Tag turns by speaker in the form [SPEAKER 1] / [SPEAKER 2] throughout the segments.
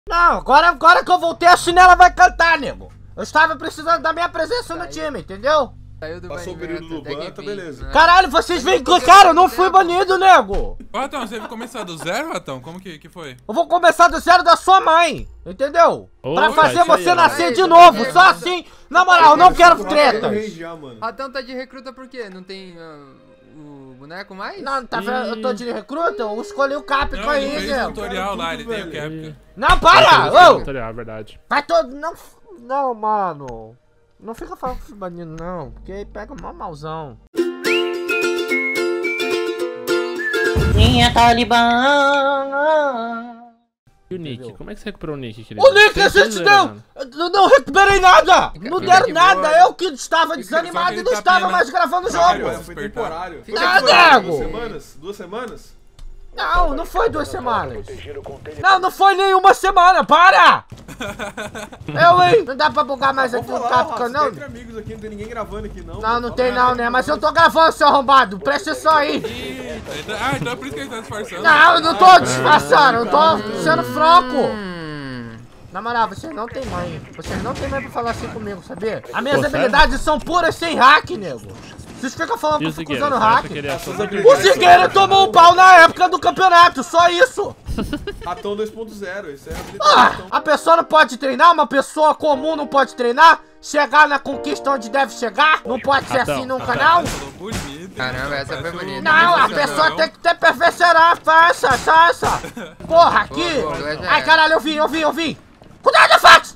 [SPEAKER 1] Não, agora que eu voltei, a chinela vai cantar, nego. Eu estava precisando da minha presença no time, entendeu?
[SPEAKER 2] Passou o período do ban, tá beleza.
[SPEAKER 1] Caralho, vocês vêm com... Cara, eu não fui banido, nego.
[SPEAKER 3] Ô, Ratão, você vai começar do zero, Ratão? Como que foi?
[SPEAKER 1] Eu vou começar do zero da sua mãe, entendeu? Pra
[SPEAKER 4] Opa,
[SPEAKER 1] fazer
[SPEAKER 4] isso
[SPEAKER 1] você
[SPEAKER 4] aí,
[SPEAKER 1] nascer de novo, só assim. Na moral, eu não quero tretas.
[SPEAKER 5] Ratão tá de recruta por quê? Não tem o boneco mais?
[SPEAKER 1] Não, tá vendo? Eu tô de recruta, eu escolhi o Capcom
[SPEAKER 3] Não, ele
[SPEAKER 1] aí,
[SPEAKER 3] fez um
[SPEAKER 1] nego.
[SPEAKER 3] tutorial lá, ele tem o Capcom.
[SPEAKER 1] Não, para! Ô!
[SPEAKER 4] Tutorial, verdade.
[SPEAKER 1] Vai todo... Não, mano. Não fica falando que fui banido, não. Porque aí pega mó malzão. Minha Talibã.
[SPEAKER 4] E o Nick? Como é que você recuperou o Nick, querido?
[SPEAKER 1] O Nick, a gente deu! Eu não recuperei nada! Não deram nada! Eu que estava desanimado e não estava mais gravando o jogo!
[SPEAKER 2] Foi temporário.
[SPEAKER 1] Ah, nego!
[SPEAKER 2] 2 semanas? 2 semanas?
[SPEAKER 1] Não, não foi 2 semanas. Não foi nenhuma semana, para! Hein? Não dá pra bugar mais aqui o Capcom, não?
[SPEAKER 2] Tem amigos aqui, não tem ninguém gravando aqui, não.
[SPEAKER 1] Não tem não, né? Mas eu tô gravando, seu arrombado. Presta atenção aí.
[SPEAKER 3] Então é por isso que ele tá disfarçando.
[SPEAKER 1] Não, eu não tô disfarçando. Eu tô sendo franco. Na moral, vocês não tem mãe. Vocês não tem mãe pra falar assim comigo, sabia? As minhas habilidades são puras sem hack, nego. Vocês ficam falando que eu fico usando hack. O Zigueira tomou um pau na época do campeonato, só isso.
[SPEAKER 2] Ratão 2.0, isso é habilidade.
[SPEAKER 1] A pessoa não pode treinar, uma pessoa comum não pode treinar, chegar na conquista onde deve chegar, não pode ser assim nunca, não.
[SPEAKER 5] Caramba, essa foi bonita.
[SPEAKER 1] Não, a pessoa tem que ter perfeccionar, faça. Porra, aqui. Ai, caralho, eu vim. Cuidado, fax!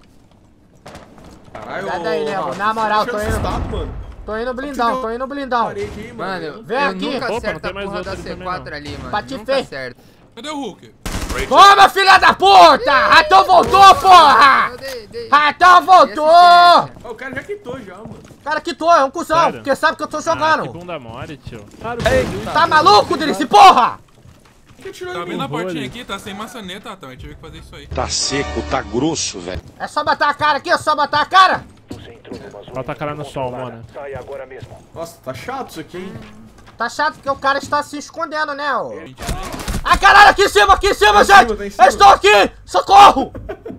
[SPEAKER 1] Cuidado aí, nego, na moral, tô indo blindão,
[SPEAKER 5] Mano,
[SPEAKER 1] vem
[SPEAKER 5] eu
[SPEAKER 1] aqui.
[SPEAKER 5] nunca
[SPEAKER 4] Opa,
[SPEAKER 5] acerto
[SPEAKER 4] não tem
[SPEAKER 5] a
[SPEAKER 4] mais
[SPEAKER 5] porra da
[SPEAKER 4] outro também,
[SPEAKER 5] C4
[SPEAKER 4] não.
[SPEAKER 5] ali, mano.
[SPEAKER 1] Bati
[SPEAKER 5] Nunca
[SPEAKER 1] feio.
[SPEAKER 5] acerto.
[SPEAKER 3] Cadê o Hulk?
[SPEAKER 1] Toma, filha da puta! Ratão voltou, porra! Ratão voltou!
[SPEAKER 2] O cara já quitou já, mano.
[SPEAKER 1] O cara quitou, é um cuzão,
[SPEAKER 4] Sério?
[SPEAKER 1] porque sabe que eu tô
[SPEAKER 4] Que
[SPEAKER 1] jogando.
[SPEAKER 4] bunda mole, tio.
[SPEAKER 1] Tá maluco, Drice, porra?
[SPEAKER 2] Quem tirou
[SPEAKER 3] Tá
[SPEAKER 2] em
[SPEAKER 3] vendo a
[SPEAKER 2] mim?
[SPEAKER 3] portinha aqui? Tá sem maçaneta, Ratão. A gente teve que fazer isso aí.
[SPEAKER 6] Tá seco, tá grosso, velho.
[SPEAKER 1] É só botar a cara aqui, é só botar a cara?
[SPEAKER 4] Bota a cara no sol, mano.
[SPEAKER 2] Nossa, tá chato isso aqui, hein?
[SPEAKER 1] Tá chato porque o cara está se escondendo, né, ô? Ah, caralho, aqui em cima, gente!
[SPEAKER 2] tá em cima.
[SPEAKER 1] Eu estou aqui! Socorro!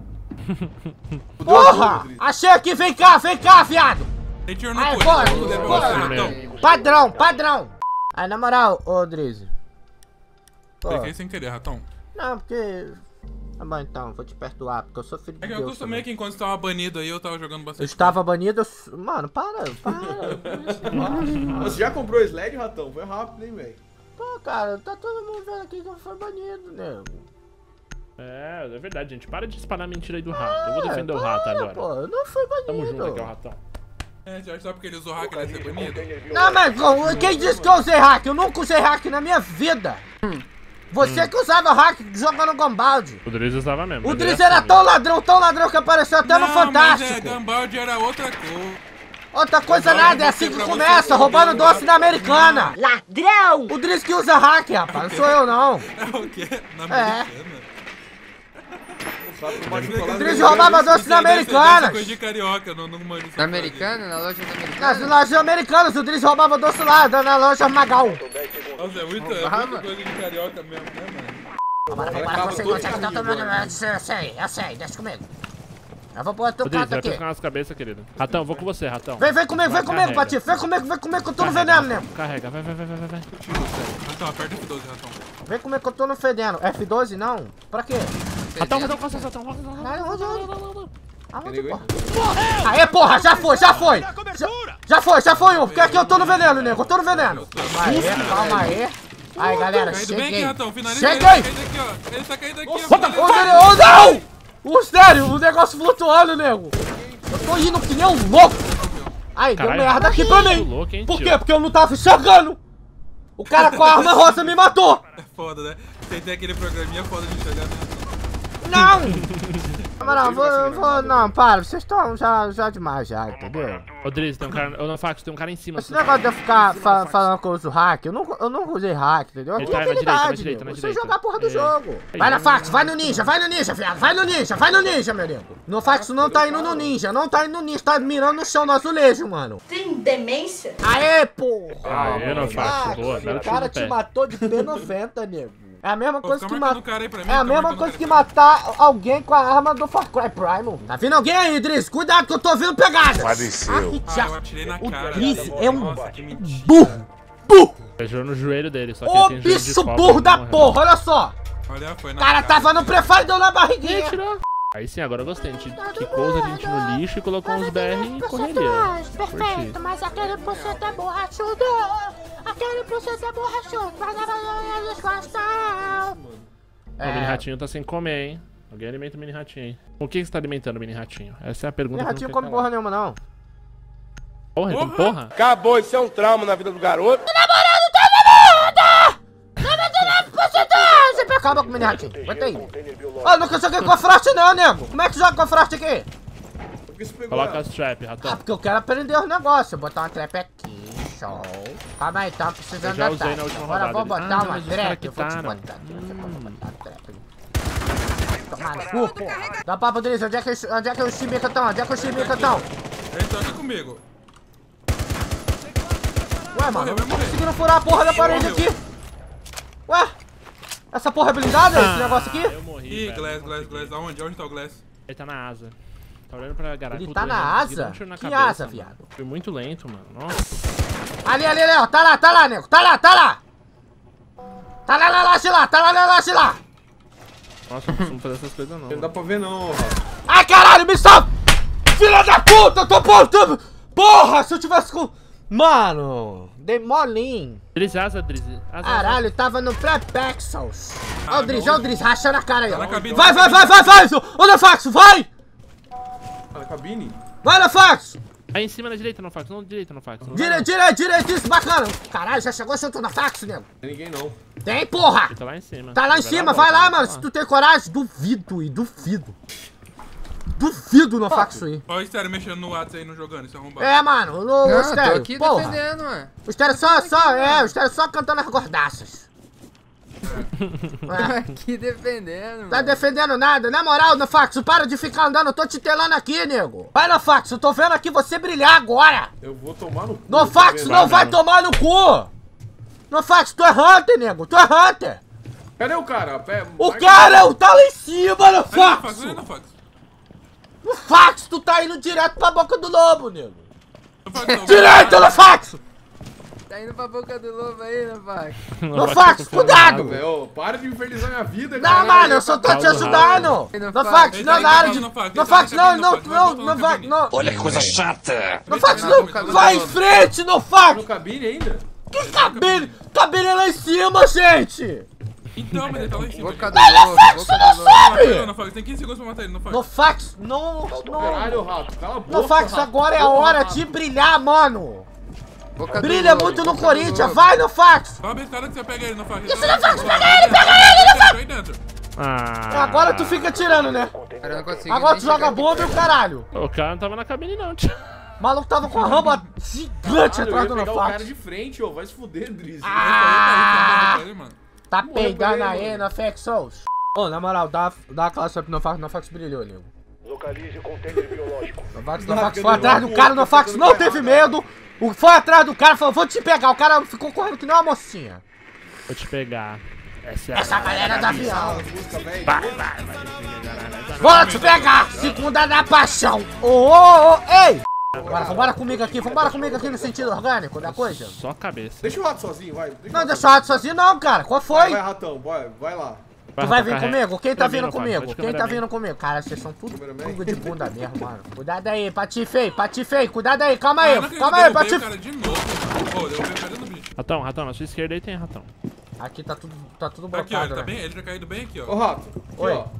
[SPEAKER 1] Porra! Achei aqui, vem cá, viado!
[SPEAKER 3] Tem tiro no
[SPEAKER 1] Ai,
[SPEAKER 3] cu.
[SPEAKER 1] bora,
[SPEAKER 3] Vamos poder
[SPEAKER 1] bora.
[SPEAKER 3] pra você, Ratão.
[SPEAKER 1] Padrão! Aí, na moral, ô, Driz. Pô,
[SPEAKER 3] Cliquei sem querer, Ratão.
[SPEAKER 1] não, porque... Tá bom, então, vou te perdoar, porque eu sou filho de
[SPEAKER 3] É que eu
[SPEAKER 1] Deus
[SPEAKER 3] acostumei
[SPEAKER 1] também.
[SPEAKER 3] que enquanto você tava banido aí, eu tava jogando
[SPEAKER 1] Eu
[SPEAKER 3] bastante.
[SPEAKER 1] estava banido, mano, para.
[SPEAKER 2] Você já comprou sled, Ratão? Foi rápido, hein, velho?
[SPEAKER 1] Pô, cara, tá todo mundo vendo aqui que eu fui banido, nego.
[SPEAKER 4] É verdade, gente. Para de espalhar mentira aí do rato. Eu vou defender o rato agora.
[SPEAKER 1] Pô, eu não fui banido.
[SPEAKER 4] Tamo junto aqui, ó, ratão.
[SPEAKER 3] É, você acha só porque ele usou hack ele ia ser banido?
[SPEAKER 1] Não, mas quem disse que eu usei hack? Eu nunca usei hack na minha vida. Você que usava hack jogando Gambald.
[SPEAKER 4] O Driz usava mesmo.
[SPEAKER 1] O
[SPEAKER 4] mas
[SPEAKER 1] Driz
[SPEAKER 4] é
[SPEAKER 1] era
[SPEAKER 4] assim,
[SPEAKER 1] tão ladrão que apareceu até no
[SPEAKER 3] Não,
[SPEAKER 1] Fantástico.
[SPEAKER 3] mas Gambald era outra cor.
[SPEAKER 1] Outra coisa
[SPEAKER 3] Agora
[SPEAKER 1] nada, é
[SPEAKER 3] eu
[SPEAKER 1] assim
[SPEAKER 3] vou
[SPEAKER 1] que
[SPEAKER 3] pra
[SPEAKER 1] começa,
[SPEAKER 3] você,
[SPEAKER 1] roubando
[SPEAKER 3] Gambald.
[SPEAKER 1] doce da Americana. Ladrão! O Driz que usa hack, rapaz, não sou eu não.
[SPEAKER 3] É o quê? Na Americana?
[SPEAKER 1] O Driz roubava doce na Americana.
[SPEAKER 3] Coisa de carioca, não manjo isso.
[SPEAKER 5] Na Americana? Na loja da Americana?
[SPEAKER 1] Nas lojas americanas, o Driz roubava doce lá, na loja Magal.
[SPEAKER 3] Nossa, é muita coisa de carioca mesmo, né, mano?
[SPEAKER 1] Bora, você consegue tá tomando. Eu sei, deixa comigo. Eu vou pôr teu
[SPEAKER 4] O Driz,
[SPEAKER 1] canto
[SPEAKER 4] vai
[SPEAKER 1] aqui.
[SPEAKER 4] pescar nas cabeças, querido. Ratão, vou com você, ratão.
[SPEAKER 1] Vem comigo,
[SPEAKER 4] Carrega.
[SPEAKER 1] Patife. Vem comigo que eu tô no
[SPEAKER 4] Carrega,
[SPEAKER 1] veneno, né?
[SPEAKER 4] Carrega, vai.
[SPEAKER 3] Ratão, aperta F12, Ratão.
[SPEAKER 1] Vem comigo que eu tô no fedendo. F12 não? Pra quê?
[SPEAKER 4] Ratão, faça ratão.
[SPEAKER 1] Aonde, porra? Aê, porra, já foi. Já foi um, porque aqui eu tô no veneno, nego. Eu tô no veneno. Calma aí. Aí, galera,
[SPEAKER 3] Caindo bem aqui,
[SPEAKER 1] cheguei.
[SPEAKER 3] Ratão. Finaliza ele.
[SPEAKER 1] Cheguei.
[SPEAKER 3] Tá caindo aqui, ó. Ele tá caindo aqui, ó.
[SPEAKER 1] Ô, não! Sério, o negócio flutuando, nego. Eu tô indo que nem um louco. Aí, deu
[SPEAKER 4] Caralho,
[SPEAKER 1] merda aqui pra mim.
[SPEAKER 4] louco, hein,
[SPEAKER 1] Por
[SPEAKER 4] tio?
[SPEAKER 1] quê? Porque eu não tava enxergando. O cara com a arma rosa me matou.
[SPEAKER 3] É foda, né? Você tem aquele programinha foda de enxergar, né?
[SPEAKER 1] Não! Não, vou. Não, para, vocês estão já demais já, entendeu?
[SPEAKER 4] Ô, Driz, tem um cara. Ô, não, Fax, tem um cara em cima.
[SPEAKER 1] Esse negócio de eu ficar falando que eu uso hack, eu não usei hack, entendeu? Eu
[SPEAKER 4] Ele
[SPEAKER 1] tenho
[SPEAKER 4] tá na direita,
[SPEAKER 1] habilidade,
[SPEAKER 4] na direita,
[SPEAKER 1] nego.
[SPEAKER 4] na
[SPEAKER 1] Você
[SPEAKER 4] direita.
[SPEAKER 1] jogar a porra do
[SPEAKER 4] É.
[SPEAKER 1] jogo. Vai na fax, vai no ninja, viado. Vai no ninja, meu nego. No fax não tá indo no ninja, tá mirando no chão no azulejo, mano.
[SPEAKER 7] Tem demência?
[SPEAKER 1] Aê, porra!
[SPEAKER 4] Aê, não, Fax, boa.
[SPEAKER 1] O cara te matou de P90, nego. É a mesma coisa que matar.
[SPEAKER 3] É
[SPEAKER 1] a mesma coisa que matar alguém com a arma do Far Cry Primal. Tá vindo alguém aí, Driz? Cuidado que eu tô ouvindo pegada.
[SPEAKER 6] Apareceu.
[SPEAKER 3] eu atirei na cara.
[SPEAKER 1] O Driz é um
[SPEAKER 3] Nossa, que mentira.
[SPEAKER 1] burro. Burro.
[SPEAKER 4] Beijou no joelho dele, só que
[SPEAKER 1] Ô,
[SPEAKER 4] ele tem joelho de
[SPEAKER 1] bicho
[SPEAKER 4] cobra,
[SPEAKER 1] burro
[SPEAKER 4] ele
[SPEAKER 1] da
[SPEAKER 4] morreu.
[SPEAKER 1] porra, olha só.
[SPEAKER 3] Olha, foi
[SPEAKER 1] O
[SPEAKER 3] na
[SPEAKER 1] cara tava no prefire e deu na barriguinha.
[SPEAKER 4] Tirou. Aí sim, agora eu gostei. A gente quicou a gente no lixo e colocou uns BR e correria.
[SPEAKER 1] Perfeito, mas aquele porcento é borrachudo. Aquele porcento é borrachudo. Mas a eles gostam.
[SPEAKER 4] O mini ratinho tá sem comer, hein? Alguém alimenta o mini ratinho aí. Com o que você tá alimentando o mini ratinho? Essa é a pergunta.
[SPEAKER 1] Mini ratinho come porra nenhuma, não.
[SPEAKER 4] Porra, ele tem porra?
[SPEAKER 6] Acabou, isso é um trauma na vida do garoto.
[SPEAKER 1] Acaba com o mini ratinho. Bota aí. Ó, não consegui com a Frost não, nego. Como é que joga com a Frost aqui?
[SPEAKER 2] Por que você pegou
[SPEAKER 4] Coloca
[SPEAKER 2] ela?
[SPEAKER 4] as trap,
[SPEAKER 1] Ah,
[SPEAKER 4] ratão.
[SPEAKER 1] porque eu quero aprender os negócios. Vou botar uma trap aqui. Show. Calma aí, tá precisando
[SPEAKER 4] Eu já
[SPEAKER 1] da
[SPEAKER 4] usei
[SPEAKER 1] trap.
[SPEAKER 4] na última
[SPEAKER 1] Agora eu vou
[SPEAKER 4] rodada.
[SPEAKER 1] botar
[SPEAKER 4] Ah,
[SPEAKER 1] uma
[SPEAKER 4] mas os caras
[SPEAKER 1] trap. Eu vou te
[SPEAKER 4] quitaram.
[SPEAKER 1] botar. Eu vou botar a trap. Toma no cu, porra. Dá papo, Driz. Onde é que os chimica estão? Onde é que os chimica estão?
[SPEAKER 3] Ele tá aqui comigo.
[SPEAKER 1] Ué, mano, eu não tô
[SPEAKER 3] morrer.
[SPEAKER 1] conseguindo furar a porra da parede aqui. Ué? Essa porra é blindada, esse negócio aqui?
[SPEAKER 4] Eu morri,
[SPEAKER 3] Ih,
[SPEAKER 4] velho.
[SPEAKER 3] Glass. Aonde? Onde tá o Glass?
[SPEAKER 4] Ele tá na asa. Tá olhando pra garagem.
[SPEAKER 1] Ele
[SPEAKER 4] Puta,
[SPEAKER 1] tá na
[SPEAKER 4] eu não consegui dar
[SPEAKER 1] asa?
[SPEAKER 4] um tiro na
[SPEAKER 1] Que
[SPEAKER 4] cabeça,
[SPEAKER 1] asa,
[SPEAKER 4] mano.
[SPEAKER 1] viado?
[SPEAKER 4] Fui muito lento, mano. Nossa.
[SPEAKER 1] Ali, ó. Tá lá, nego. Tá lá. Tá lá.
[SPEAKER 4] Nossa, não costumo fazer essas coisas não.
[SPEAKER 2] Não dá pra ver não, Rato.
[SPEAKER 1] Ai, caralho, me salva! Filha da puta, eu tô apontando! Porra, se eu tivesse com... Mano, dei molinho.
[SPEAKER 4] Driz, asa, Driz. Asa,
[SPEAKER 1] Caralho, tava no pré-pexels. Ó o Driz, racha na cara aí,
[SPEAKER 3] Tá na
[SPEAKER 1] ó.
[SPEAKER 3] cabine.
[SPEAKER 1] Vai! Ô, Nefaxo, vai!
[SPEAKER 2] Tá na cabine?
[SPEAKER 1] Vai, Nefaxo!
[SPEAKER 4] Aí em cima na direita, não fax. Não, direita, não fax.
[SPEAKER 1] Direito, isso, bacana. Caralho, já chegou junto na fax, nego.
[SPEAKER 2] Tem ninguém não.
[SPEAKER 1] Tem, porra!
[SPEAKER 4] Ele tá lá em cima.
[SPEAKER 1] Tá lá em cima, vai lá, mano. Se tu tem coragem, duvido no fax aí.
[SPEAKER 3] Olha o Estéreo mexendo no WhatsApp aí, não jogando, isso é arrombado.
[SPEAKER 1] É, mano, o
[SPEAKER 5] Não, tô
[SPEAKER 1] Estéreo,
[SPEAKER 5] aqui
[SPEAKER 1] porra.
[SPEAKER 5] defendendo, ué.
[SPEAKER 1] O Estéreo só cantando as gordaças. É.
[SPEAKER 5] Aqui defendendo,
[SPEAKER 1] Tá
[SPEAKER 5] mano.
[SPEAKER 1] defendendo nada? Na moral, Nofax, para de ficar andando, eu tô te telando aqui, nego. Vai, Nofax, eu tô vendo aqui você brilhar agora.
[SPEAKER 2] Eu vou tomar no cu.
[SPEAKER 1] Nofax,
[SPEAKER 2] tá
[SPEAKER 1] não
[SPEAKER 2] vendo?
[SPEAKER 1] vai tomar no cu. Nofax, tu é Hunter, nego, tu é Hunter.
[SPEAKER 2] Cadê o cara?
[SPEAKER 1] O cara tá lá em cima,
[SPEAKER 3] Aí,
[SPEAKER 1] Nofax.
[SPEAKER 3] não fax.
[SPEAKER 1] Nofax, tu tá indo direto pra boca do lobo, nego.
[SPEAKER 3] Não fax.
[SPEAKER 1] Direito, Nofax.
[SPEAKER 5] Tá indo pra boca do lobo aí, né, pai?
[SPEAKER 1] Nofax, cuidado.
[SPEAKER 2] Velho, para de infernizar minha vida,
[SPEAKER 1] Não,
[SPEAKER 2] cara.
[SPEAKER 1] mano, eu só tô te ajudando. Nofax,
[SPEAKER 3] Ele
[SPEAKER 1] não,
[SPEAKER 3] tá
[SPEAKER 1] na área de...
[SPEAKER 3] no fax,
[SPEAKER 1] Nofax,
[SPEAKER 3] ele tá na
[SPEAKER 1] não
[SPEAKER 3] cabine, Nofax,
[SPEAKER 1] vai,
[SPEAKER 3] volta na
[SPEAKER 1] não.
[SPEAKER 6] Olha que coisa chata.
[SPEAKER 1] Nofax,
[SPEAKER 3] Ele tá
[SPEAKER 1] não,
[SPEAKER 3] na
[SPEAKER 1] vai em frente, Nofax.
[SPEAKER 2] No cabine ainda?
[SPEAKER 1] Que cabine? Cabine é lá em cima, gente.
[SPEAKER 3] Então, mas ele tá lá em cima.
[SPEAKER 5] Boca do lobo, boca do lobo.
[SPEAKER 3] Mata ele, não fax. Tem 15 segundos pra matar ele, não fax.
[SPEAKER 1] Nofax, não.
[SPEAKER 2] Caralho, Rato, cala a boca.
[SPEAKER 1] Nofax,
[SPEAKER 2] Rato.
[SPEAKER 1] agora é a hora de brilhar, mano.
[SPEAKER 5] Boca do
[SPEAKER 1] Brilha
[SPEAKER 5] lobo,
[SPEAKER 1] muito no
[SPEAKER 5] boca do
[SPEAKER 1] Corinthians,
[SPEAKER 5] lobo.
[SPEAKER 1] vai, Nofax.
[SPEAKER 3] Fala bem claro que você pega ele, não fax.
[SPEAKER 1] Isso não fax, pega ele,
[SPEAKER 3] Aí dentro.
[SPEAKER 4] Ah.
[SPEAKER 1] Agora tu fica tirando, né?
[SPEAKER 5] Cara, eu não consegui
[SPEAKER 1] Agora
[SPEAKER 5] nem
[SPEAKER 1] tu joga
[SPEAKER 5] chegar aqui
[SPEAKER 1] bomba e o caralho.
[SPEAKER 4] O cara não tava na cabine, não, tio.
[SPEAKER 1] O maluco tava com a ramba gigante
[SPEAKER 2] Caralho, eu
[SPEAKER 1] atrás
[SPEAKER 2] ia
[SPEAKER 1] do
[SPEAKER 2] pegar o cara
[SPEAKER 1] Nofax.
[SPEAKER 2] de frente, ô. Vai se fuder, Driz.
[SPEAKER 3] Aí, mano.
[SPEAKER 1] Tá
[SPEAKER 2] Morreu
[SPEAKER 1] peidando
[SPEAKER 2] pra
[SPEAKER 1] aí,
[SPEAKER 2] ele,
[SPEAKER 1] Nofax Souls. Ô, na moral, dá a classe up no Nofax brilhou, nego.
[SPEAKER 7] Localize o container biológico.
[SPEAKER 1] Nofax foi atrás do cara, o Nofax não teve medo. Foi atrás do cara, falou, vou te pegar. O cara ficou correndo que nem uma mocinha.
[SPEAKER 4] Vou te pegar. Essa é a...
[SPEAKER 1] Essa galera do avião.
[SPEAKER 2] Música, velho.
[SPEAKER 1] Vou te pegar, segunda da paixão. Ei! Vambora comigo aqui no sentido orgânico da coisa.
[SPEAKER 4] Só a cabeça.
[SPEAKER 2] Deixa o Rato sozinho, vai.
[SPEAKER 1] Não deixa o Rato sozinho não, cara. Qual foi?
[SPEAKER 2] Vai, Ratão, vai lá.
[SPEAKER 1] Tu vai vir
[SPEAKER 4] carrega.
[SPEAKER 1] comigo? Quem tá
[SPEAKER 4] Pra mim,
[SPEAKER 1] vindo
[SPEAKER 4] não, pai.
[SPEAKER 1] comigo?
[SPEAKER 4] Pode
[SPEAKER 1] Quem tá
[SPEAKER 4] cameraman.
[SPEAKER 1] vindo comigo? Cara, vocês são tudo
[SPEAKER 2] Cameraman.
[SPEAKER 1] de bunda mesmo, mano. Cuidado aí, Patife, cuidado aí, calma aí,
[SPEAKER 3] Eu não acredito,
[SPEAKER 1] calma aí,
[SPEAKER 3] eu derrubei o
[SPEAKER 1] Patife.
[SPEAKER 3] cara de novo. Pô, derrubei o cara do bicho.
[SPEAKER 4] Ratão, na sua esquerda aí tem ratão.
[SPEAKER 1] Aqui tá tudo
[SPEAKER 3] Aqui, ó,
[SPEAKER 1] blocado,
[SPEAKER 3] ele tá
[SPEAKER 1] né?
[SPEAKER 3] bem, ele já caído bem aqui,
[SPEAKER 2] Ô,
[SPEAKER 3] ó.
[SPEAKER 2] Rato. Aqui,
[SPEAKER 1] Oi.
[SPEAKER 2] ó.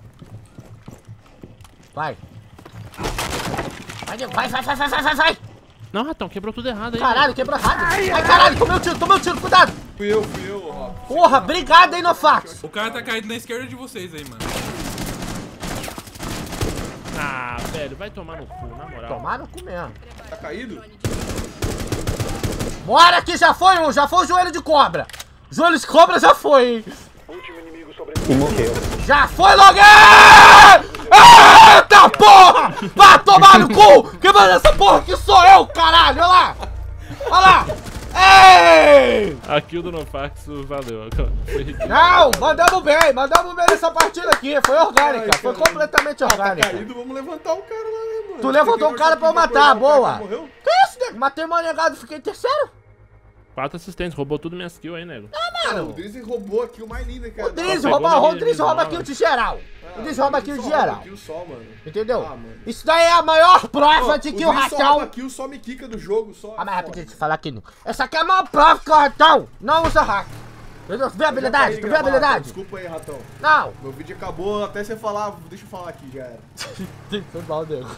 [SPEAKER 1] Vai. Vai.
[SPEAKER 4] Não, ratão, quebrou tudo errado aí.
[SPEAKER 1] Caralho, quebrou errado. Ai, caralho, tomei um tiro, cuidado.
[SPEAKER 2] Fui eu, Rato.
[SPEAKER 1] Porra, obrigado aí, Nofax.
[SPEAKER 3] O cara tá caído na esquerda de vocês aí, mano.
[SPEAKER 4] Ah, velho, vai tomar no cu, na moral.
[SPEAKER 1] Tomar no cu mesmo.
[SPEAKER 2] Tá caído?
[SPEAKER 1] Bora que já foi o joelho de cobra. Joelho de cobra já foi, hein.
[SPEAKER 7] Último inimigo sobrevivente.
[SPEAKER 1] Já foi, Logan! Eita porra! Vai tomar no cu! Quem manda essa porra aqui sou eu, caralho! Olha lá! Olha lá! Ei!
[SPEAKER 4] A kill do Nofax valeu. Foi ridículo.
[SPEAKER 1] Não, mandamos bem nessa partida aqui. Foi orgânica,
[SPEAKER 2] Ai,
[SPEAKER 1] foi
[SPEAKER 2] caramba.
[SPEAKER 1] completamente
[SPEAKER 2] Ah, tá
[SPEAKER 1] orgânica.
[SPEAKER 2] caído, vamos levantar o cara lá, né, mano?
[SPEAKER 1] Tu levantou o cara pra eu matar, boa.
[SPEAKER 2] Morreu?
[SPEAKER 1] Que isso, nego? Matei o manegado e fiquei em terceiro.
[SPEAKER 4] 4 assistentes, roubou tudo minhas kills aí, nego.
[SPEAKER 2] Cara, o Drizzy roubou aqui o mais lindo, cara.
[SPEAKER 1] O Drizzy
[SPEAKER 4] pegou
[SPEAKER 1] rouba,
[SPEAKER 4] na
[SPEAKER 1] o Drizzy rouba
[SPEAKER 4] individual,
[SPEAKER 1] kill de geral. O Drizzy rouba kill de geral.
[SPEAKER 2] Kill só, mano.
[SPEAKER 1] Entendeu?
[SPEAKER 2] Ah, mano.
[SPEAKER 1] Isso daí é a maior prova
[SPEAKER 2] Ó,
[SPEAKER 1] de
[SPEAKER 2] o
[SPEAKER 1] que o
[SPEAKER 2] Drizzy só
[SPEAKER 1] Ratão...
[SPEAKER 2] rouba kill, só me quica do jogo, só.
[SPEAKER 1] Ah, mas rapidinho, deixa eu falar aqui. Essa aqui é a maior prova que o Ratão não usa hack. Entendeu? Tu vê a habilidade? Tu vê a habilidade?
[SPEAKER 2] Desculpa aí, Ratão.
[SPEAKER 1] Não.
[SPEAKER 2] Meu vídeo acabou até você falar, deixa eu falar aqui, já era.
[SPEAKER 1] Foi mal, nego.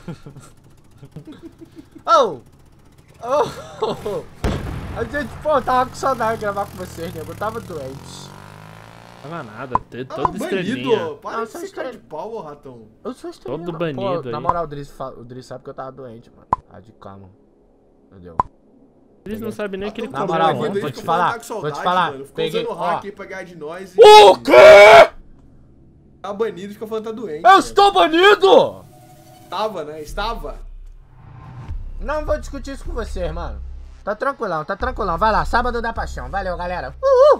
[SPEAKER 1] Oh! Oh! A gente, pô, tava com saudade de gravar com vocês, nego. Eu tava doente.
[SPEAKER 4] Tava nada, todo estrelinha.
[SPEAKER 2] Banido! Para
[SPEAKER 1] Não,
[SPEAKER 2] de
[SPEAKER 1] sou
[SPEAKER 2] ser cara de
[SPEAKER 1] estrela.
[SPEAKER 2] pau, ô, Ratão.
[SPEAKER 1] Eu sou estrela.
[SPEAKER 4] Todo banido
[SPEAKER 1] Na
[SPEAKER 4] aí.
[SPEAKER 1] moral, o Drizzy sabe que eu tava doente, mano. Tá de calma. Entendeu?
[SPEAKER 4] Eles não sabem nem que ele
[SPEAKER 1] Na
[SPEAKER 4] comeu.
[SPEAKER 1] moral,
[SPEAKER 4] mano.
[SPEAKER 1] vou te falar, vou te falar.
[SPEAKER 2] Mano. Ficou
[SPEAKER 1] Peguei,
[SPEAKER 2] usando
[SPEAKER 1] ó.
[SPEAKER 2] hack aí pra ganhar de nós.
[SPEAKER 1] O quê?
[SPEAKER 2] Tá banido, ficou falando que tá doente.
[SPEAKER 1] Eu
[SPEAKER 2] né?
[SPEAKER 1] estou banido?
[SPEAKER 2] Tava, né? Estava.
[SPEAKER 1] Não vou discutir isso com vocês, mano. Tá tranquilão, tá tranquilão. Vai lá, sábado da paixão. Valeu, galera. Uhul!